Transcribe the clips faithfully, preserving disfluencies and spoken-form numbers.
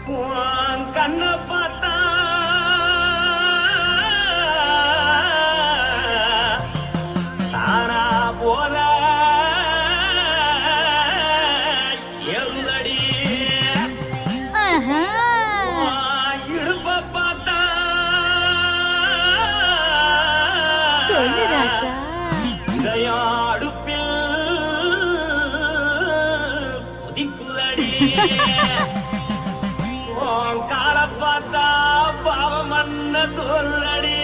கண்ண பார்த்தா தானா போத எருதடி இடுப்ப பார்த்தா இதயம் அடுப்பில் உதிக்குதடி கால பார்த்தா பாவம் மண்ண தோல்றடி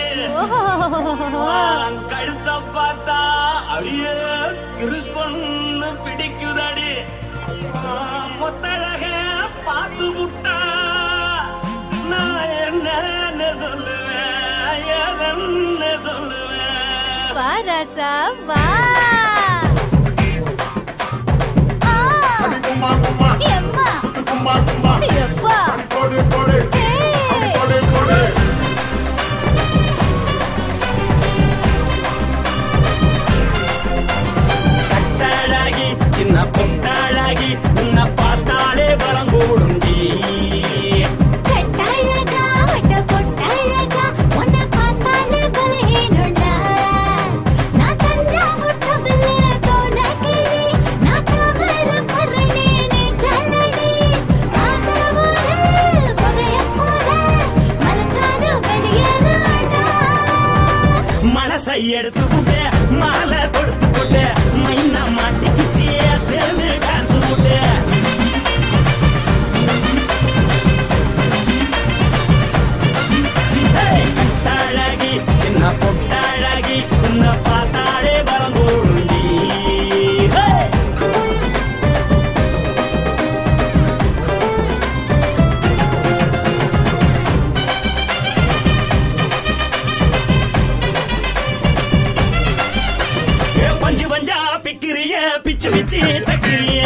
கழுத்த பார்த்தா அடியே இருக்குன்னு பிடிக்குதடி மொத்தழக பார்த்து விட்டா நான் என்ன சொல்லுவேன் எதன்னு சொல்லுவேன் வாராசா வா கும்மா கும்மா எம்மா கும்மா கும்மா எப்பா போடு போடு போடு போடு கட்டாழாகி சின்ன பொட்டாழாகி உன்னை பார்த்தாலே பலம் கூடுண்டி கட்டாழகா வட்ட பொட்டாழகா உன்னை பார்த்தாலே பலஹீனண்டா நான் தஞ்சாவூர் கபிலே கோலகிரி நான் கவர பரணி நீ ஜல்லடி ஆசவூர் பகைய போல மனசானு வெளியேறாடா மனசை எடுத்து புட்டே மாலை கொடுத்து புட்டே மைனா மாட்டிக்கிச்சே சேர்ந்து டான்ஸ் புட்டே கட்டாழகி சின்ன பொட்டாழகி உன்னை பார்த்தாலே பலம் கூடுண்டி பஞ்சு பஞ்சா பிக்கிறிய பிச்சு பிச்சு தக்கிறிய